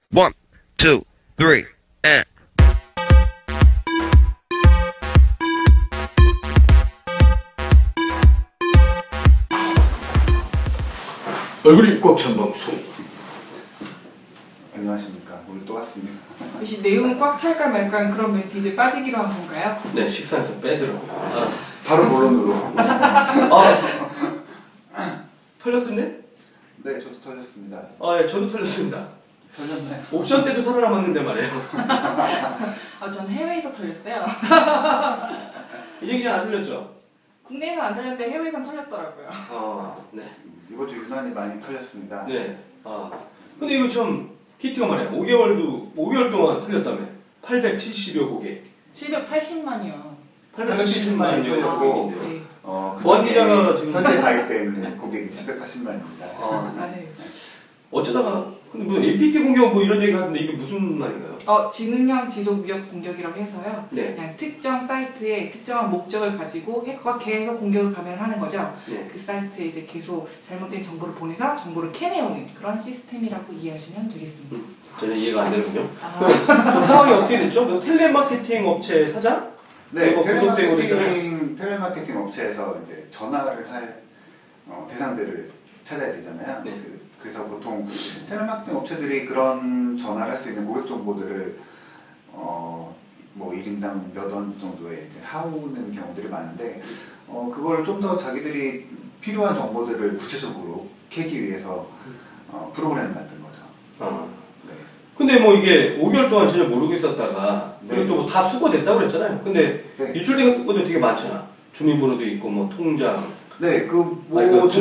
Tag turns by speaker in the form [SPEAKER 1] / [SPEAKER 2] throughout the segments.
[SPEAKER 1] One, two, three, and.
[SPEAKER 2] 얼굴이 꽉 찬 방송.
[SPEAKER 3] 안녕하십니까. 오늘 또 왔습니다.
[SPEAKER 4] 혹시 내용은 꽉 찰까 말까 그런 멘트 이제 빠지기로 한 건가요?
[SPEAKER 2] 네, 식사에서 빼더라고요. 알았어.
[SPEAKER 3] 바로 본론으로.
[SPEAKER 2] 털렸던데?
[SPEAKER 3] 네, 저도 털렸습니다.
[SPEAKER 2] 예, 저도 털렸습니다.
[SPEAKER 3] 털렸나요?
[SPEAKER 2] 옵션 때도 살아남았는데 말이에요.
[SPEAKER 4] 전 해외에서 털렸어요.
[SPEAKER 2] 이제 그냥 안 털렸죠?
[SPEAKER 4] 국내에서 안 털렸는데 해외에선 털렸더라고요.
[SPEAKER 2] 네.
[SPEAKER 3] 이번 주 유난히 많이 털렸습니다.
[SPEAKER 2] 네. 근데 이거 참 키티가 말이야. 5개월 동안 털렸다며. 870여 고개.
[SPEAKER 4] 780만이요.
[SPEAKER 3] 870만이 털렸고,
[SPEAKER 4] 네.
[SPEAKER 2] 보안 기자가 지금
[SPEAKER 3] 현재 가입된 고객이 780만입니다.
[SPEAKER 4] 네.
[SPEAKER 2] 어쩌다가 근데 뭐 APT 공격 뭐 이런 얘기 하는데 이게 무슨 말인가요?
[SPEAKER 4] 지능형 지속 위협 공격이라고 해서요.
[SPEAKER 2] 네.
[SPEAKER 4] 그냥 특정 사이트에 특정한 목적을 가지고 해커가 계속 공격을 감행하는 거죠.
[SPEAKER 2] 네.
[SPEAKER 4] 그 사이트에 이제 계속 잘못된 정보를 보내서 정보를 캐내오는 그런 시스템이라고 이해하시면 되겠습니다.
[SPEAKER 2] 저는 이해가 안 되는군요. 그 상황이 어떻게 됐죠? 그 텔레마케팅 업체 사장?
[SPEAKER 3] 네,
[SPEAKER 2] 이거 구속되고 그러잖아요.
[SPEAKER 3] 텔레마케팅 업체에서 이제 전화를 할 대상들을 찾아야 되잖아요.
[SPEAKER 2] 네.
[SPEAKER 3] 그래서 보통 텔레마케팅 업체들이 그런 전화를 할 수 있는 고객 정보들을 뭐 1인당 몇 원 정도에 이제 사오는 경우들이 많은데 그걸 좀 더 자기들이 필요한 정보들을 구체적으로 캐기 위해서 프로그램을 만든 거죠. 네.
[SPEAKER 2] 근데 뭐 이게 5개월 동안 전혀 모르고 있었다가
[SPEAKER 3] 네.
[SPEAKER 2] 그리고 또 다 수거됐다고 그랬잖아요. 근데
[SPEAKER 3] 네.
[SPEAKER 2] 유출된 것도 되게 많잖아. 주민번호도 있고 뭐 통장.
[SPEAKER 3] 네,
[SPEAKER 2] 그러니까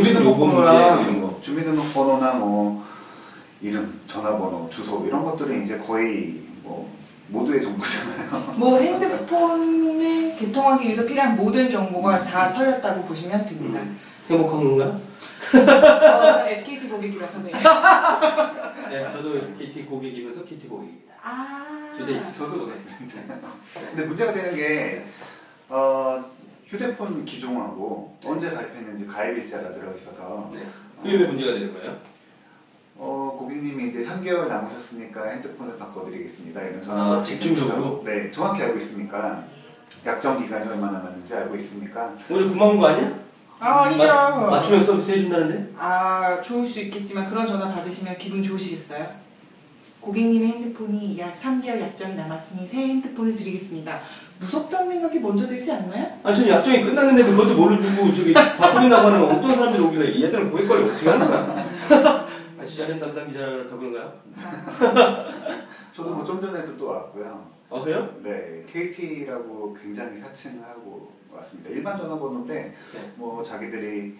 [SPEAKER 3] 주민등록번호나 뭐 이름, 전화번호, 주소 이런 것들은 이제 거의 뭐 모두의 정보잖아요.
[SPEAKER 4] 뭐 핸드폰을 개통하기 위해서 필요한 모든 정보가 다 털렸다고 보시면 됩니다.
[SPEAKER 2] 행복한 건가요?
[SPEAKER 4] 저는 SKT 고객이라서 네.
[SPEAKER 2] 네, 저도 SKT 고객이면서 KT 고객입니다. 주대 있습니다.
[SPEAKER 3] 저도 그렇습니다. 근데 문제가 되는 게 휴대폰 기종하고 언제 가입했는지 가입일자가 들어있어서
[SPEAKER 2] 네. 그게 왜 문제가 되는 거예요?
[SPEAKER 3] 고객님이 이제 3개월 남으셨으니까 핸드폰을 바꿔드리겠습니다. 이런 전화가
[SPEAKER 2] 집중적으로?
[SPEAKER 3] 네, 정확히 알고 있으니까 약정 기간이 얼마나 남았는지 알고 있으니까
[SPEAKER 2] 오늘 고마운 거 아니야?
[SPEAKER 4] 아니죠.
[SPEAKER 2] 맞춤형 서비스 해준다는데?
[SPEAKER 4] 좋을 수 있겠지만 그런 전화 받으시면 기분 좋으시겠어요? 고객님의 핸드폰이 약 3개월 약정이 남았으니 새 핸드폰을 드리겠습니다. 무섭다는 생각이 먼저 들지 않나요?
[SPEAKER 2] 전 약정이 끝났는데도 그것도 모르고 저기 바꾸는다고 하는 어떤 사람들이 오길래 얘들은 고객 관리 어떻게 하는 거야? 시아님 담당 기자라서 그런가요?
[SPEAKER 3] 저도 뭐 좀 전에도 또 왔고요.
[SPEAKER 2] 그래요?
[SPEAKER 3] 네, KT라고 굉장히 사칭을 하고 왔습니다. 일반 전화번호인데
[SPEAKER 2] 네.
[SPEAKER 3] 뭐 자기들이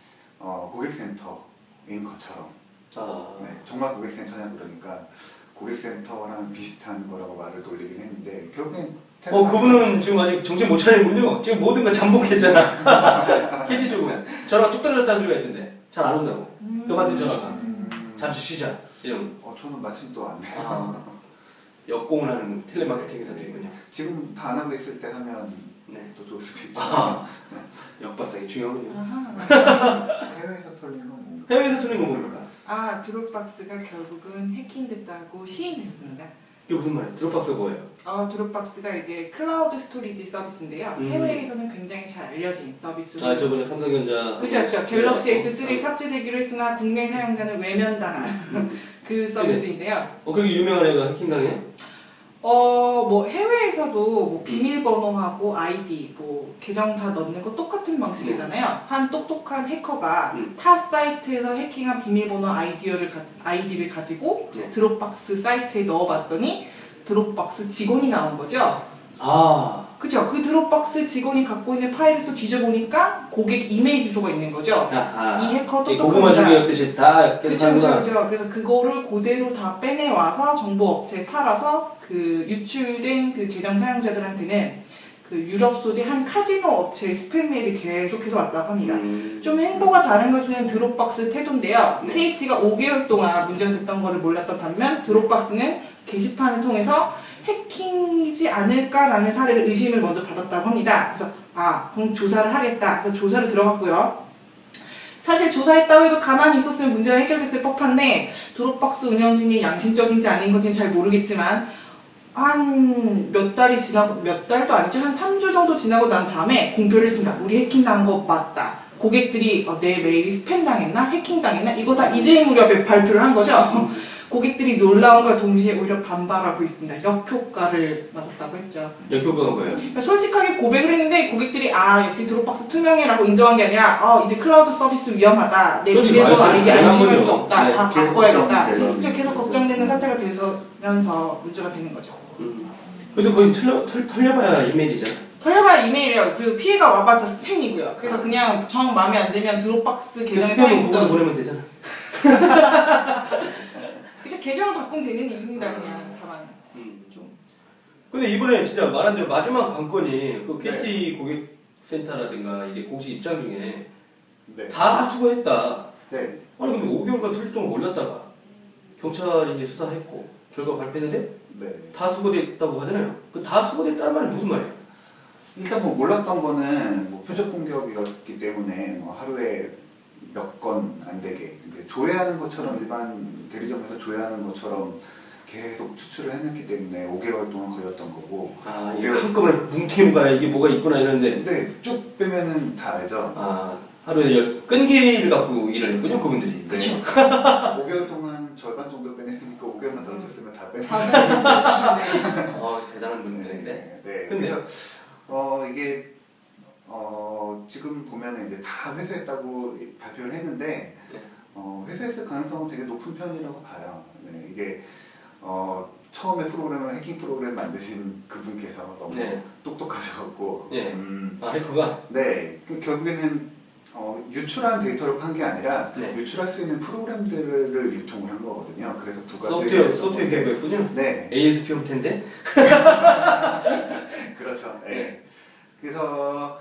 [SPEAKER 3] 고객센터인 것처럼 네, 정말 고객센터냐 그러니까 고객센터랑 비슷한 거라고 말을 돌리긴 했는데 결국엔
[SPEAKER 2] 그분은 지금 아직 정신 못 차리는군요. 지금 모든 걸 잠복했잖아. KT 쪽은 전화가 뚝 떨어졌다는 소리가 있던데 잘 안 온다고. 그 받은 전화가 잠시 쉬자 이런.
[SPEAKER 3] 저는 마침 또 안
[SPEAKER 2] 역공을 하는 텔레마케팅 회사들이군요.
[SPEAKER 3] 지금 다 안 하고 있을 때 하면
[SPEAKER 2] 네.
[SPEAKER 3] 또 좋을 수도 있죠.
[SPEAKER 2] 역발상이 중요하군요.
[SPEAKER 3] 해외에서 털린 건 뭔가?
[SPEAKER 2] 해외에서 틀린 건 뭡니까?
[SPEAKER 4] 드롭박스가 결국은 해킹됐다고 시인했습니다.
[SPEAKER 2] 이게 무슨 말이에요? 드롭박스가 뭐예요?
[SPEAKER 4] 드롭박스가 이제 클라우드 스토리지 서비스인데요. 해외에서는 굉장히 잘 알려진 서비스로.
[SPEAKER 2] 저번에 삼성전자.
[SPEAKER 4] 그쵸. 갤럭시 S3 탑재되기로 했으나 국내 사용자는 외면당한 그 서비스인데요.
[SPEAKER 2] 그렇게 유명한 애가 해킹당해?
[SPEAKER 4] 뭐 해외에서도 뭐 비밀번호하고 아이디, 뭐 계정 다 넣는 거 똑같은 방식이잖아요. 한 똑똑한 해커가 타 사이트에서 해킹한 비밀번호 아이디를 가지고 드롭박스 사이트에 넣어봤더니 드롭박스 직원이 나온 거죠. 그쵸. 그 드롭박스 직원이 갖고 있는 파일을 또 뒤져보니까 고객 이메일 주소가 있는 거죠. 이 해커 똑똑합니다.
[SPEAKER 2] 고구마 줄기였듯이 다
[SPEAKER 4] 그쵸. 그래서 그거를 그대로 다 빼내와서 정보업체에 팔아서 그 유출된 그 계정 사용자들한테는 그 유럽 소재 한 카지노 업체의 스팸 메일이 계속해서 왔다고 합니다. 좀 행보가 다른 것은 드롭박스 태도인데요. KT가 5개월 동안 문제가 됐던 거를 몰랐던 반면 드롭박스는 게시판을 통해서 해킹이지 않을까라는 사례를 의심을 먼저 받았다고 합니다. 그래서 그럼 조사를 하겠다. 그래서 조사를 들어갔고요. 사실 조사했다고 해도 가만히 있었으면 문제가 해결됐을 법한데 드롭박스 운영진이 양심적인지 아닌 건지는 잘 모르겠지만 한 몇 달이 지나고 몇 달도 아니지 한 3주 정도 지나고 난 다음에 공표를 했습니다. 우리 해킹당한 거 맞다. 고객들이 내 메일이 스팸 당했나? 해킹 당했나? 이거 다 이제 무렵에 발표를 한 거죠. 고객들이 놀라움과 동시에 오히려 반발하고 있습니다. 역효과를 맞았다고 했죠.
[SPEAKER 2] 역효과가 뭐예요?
[SPEAKER 4] 그러니까 솔직하게 고백을 했는데 고객들이 역시 드롭박스 투명해라고 인정한 게 아니라 이제 클라우드 서비스 위험하다. 내 비밀번호 알게 안심할 수 없다. 다 바꿔야겠다. 그래서 계속 걱정되는 사태가 되면서 문제가 되는 거죠.
[SPEAKER 2] 그래도 거의 털려봐야 이메일이잖아.
[SPEAKER 4] 털려봐야 이메일이에요. 그리고 피해가 와봤자 스팸이고요. 그래서 그냥 정 마음에 안 들면 드롭박스 계정에
[SPEAKER 2] 스팸은 구글로 보내면 되잖아.
[SPEAKER 4] 그냥 계정을 바꾸면 되는 일입니다. 그냥 다만 좀.
[SPEAKER 2] 근데 이번에 진짜 말한 대로 마지막 관건이 그 KT 고객센터라든가 이게 공식 입장 중에 다 수거했다.
[SPEAKER 3] 네.
[SPEAKER 2] 아니 근데 5개월간 털릴 동안 올렸다가 경찰이 이제 수사했고 결과 발표했는데
[SPEAKER 3] 네.
[SPEAKER 2] 다 수거됐다고 하잖아요. 그 다 수거됐다는 말이 무슨 말이에요?
[SPEAKER 3] 일단 뭐 몰랐던 거는 뭐 표적 공격이었기 때문에 뭐 하루에 몇 건 안 되게 조회하는 것처럼 일반 대리점에서 조회하는 것처럼 계속 추출을 해냈기 때문에 5개월 동안 걸렸던 거고.
[SPEAKER 2] 이게 한꺼번에 뭉티는 거야 이게 뭐가 있구나 이러는데.
[SPEAKER 3] 네, 쭉 빼면은 다 알죠.
[SPEAKER 2] 하루에 끈기를 갖고 일을 했군요 그분들이.
[SPEAKER 3] 그렇죠. 5개월 동안 절반 정도 빼냈으니까 5개월만 더 있었으면 다 빼냈어요.
[SPEAKER 2] 대단한 분들인데.
[SPEAKER 3] 네.
[SPEAKER 2] 근데
[SPEAKER 3] 이게 지금 보면은 이제 다 회수했다고 발표를 했는데 회수했을 가능성은 되게 높은 편이라고 봐요. 네, 이게 처음에 프로그램을 해킹 프로그램 만드신 그분께서 너무 똑똑하셔갖고
[SPEAKER 2] 해커가?
[SPEAKER 3] 네, 결국에는 유출한 데이터를 판 게 아니라 유출할 수 있는 프로그램들을 유통을 한 거거든요. 그래서
[SPEAKER 2] 소프트웨어 개발했군요.
[SPEAKER 3] 네.
[SPEAKER 2] ASP 형태인데?
[SPEAKER 3] 그렇죠. 네. 그래서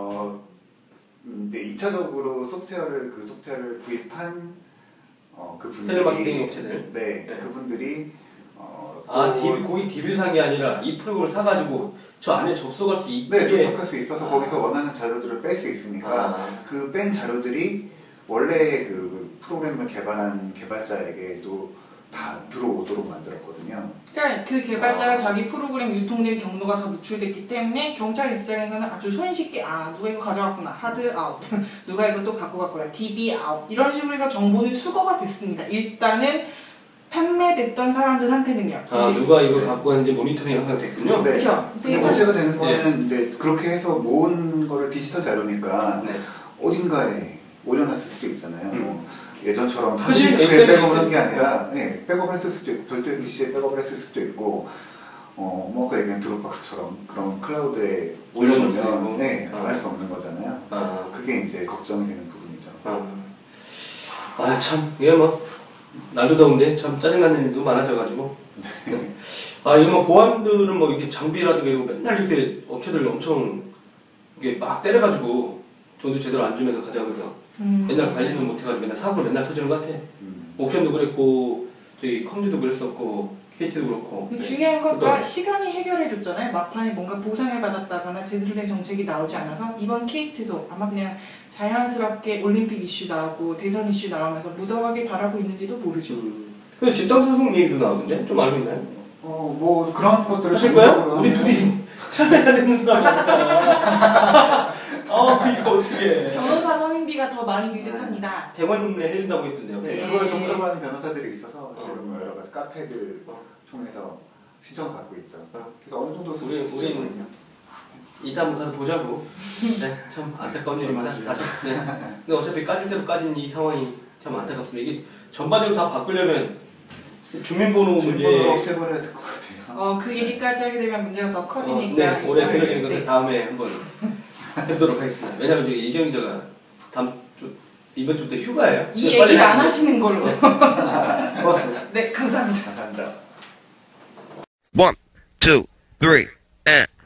[SPEAKER 3] 이제 2차적으로 그 소프트웨어를 구입한 그분들이
[SPEAKER 2] 텔레마케팅 업체들.
[SPEAKER 3] 그분들이
[SPEAKER 2] 고객 DB를 산 게 아니라 이 프로그램을 사가지고 저 안에 접속할 수 있게.
[SPEAKER 3] 접속할 수 있어서 거기서 원하는 자료들을 뺄 수 있으니까 그 뺀 자료들이 원래 그 프로그램을 개발한 개발자에게도 다 들어오도록 만들었거든요.
[SPEAKER 4] 그러니까 그 개발자가 자기 프로그램 유통된 경로가 다 노출됐기 때문에 경찰 입장에서는 아주 손쉽게 누가 이거 가져갔구나, 하드 아웃, 누가 이거 또 갖고 갔구나, DB 아웃 이런 식으로 해서 정보는 수거가 됐습니다. 일단은 판매됐던 사람들한테는요.
[SPEAKER 2] 누가 이걸 갖고 왔는지 모니터링이 항상 됐군요.
[SPEAKER 3] 네.
[SPEAKER 4] 그렇죠.
[SPEAKER 3] 문제가 되는 거는 이제 그렇게 해서 모은 거를 디지털 자료니까 어딘가에 올려놨을 수도 있잖아요. 예전처럼 디스크에 백업을 한 게 아니라 백업을 했을 수도 있고 별도의 PC에 백업을 했을 수도 있고 뭐 아까 얘기한 드롭박스처럼 그런 클라우드에 올려놓으면 알 수 없는 거잖아요. 그게 이제 걱정이 되는 부분이죠.
[SPEAKER 2] 참 이게 뭐 날도 더운데 참 짜증나는 일도 많아져가지고 이거 뭐 보안들은 뭐 이렇게 장비라든가 이런 거 맨날 이렇게 업체들 엄청 이게 막 때려가지고 돈도 제대로 안 주면서 가져가면서 맨날 관리도 못해가지고 맨날 사고를 맨날 터지는 것 같아. 옥션도 그랬고 저희 컴즈도 그랬었고 KT도 그렇고.
[SPEAKER 4] 중요한 건 시간이 해결해줬잖아요. 막판에 뭔가 보상을 받았다거나 제대로 된 정책이 나오지 않아서 이번 KT도 아마 그냥 자연스럽게 올림픽 이슈 나오고 대선 이슈 나오면서 묻어가길 바라고 있는지도 모르죠.
[SPEAKER 2] 근데 집단소송 얘기도 나오던데? 좀 알고 있나요?
[SPEAKER 3] 뭐 그런 것들을
[SPEAKER 2] 하실 거야? 우리 둘이 참여해야 되는 사람이야. 이거 어떻게
[SPEAKER 4] 변호사 선임비가 더 많이 들 듯합니다.
[SPEAKER 2] 100원에 해준다고 했던데요.
[SPEAKER 3] 그걸 전문화하는 변호사들이 있어서 지금 여러 가지 카페들 통해서 신청을 받고 있죠. 그래서 어느 정도
[SPEAKER 2] 우린 이따 한번 가서 보자고. 참 안타까운 일입니다. 근데 어차피 까질 대로 까진 이 상황이 참 안타깝습니다. 이게 전반적으로 다 바꾸려면 주민번호
[SPEAKER 3] 주민번호를 없애버려야 될 것 같아요.
[SPEAKER 4] 그 얘기까지 하게 되면 문제가 더 커지니까.
[SPEAKER 2] 올해 그려진 거는 다음에 한번 해보도록 하겠습니다. 왜냐면 이제 이경 기자가 이번 주 때 휴가예요.
[SPEAKER 4] 이 얘기를 안 하시는 걸로.
[SPEAKER 2] 고맙습니다.
[SPEAKER 4] 네, 감사합니다.
[SPEAKER 3] 감사합니다.
[SPEAKER 1] 1, 2, 3, and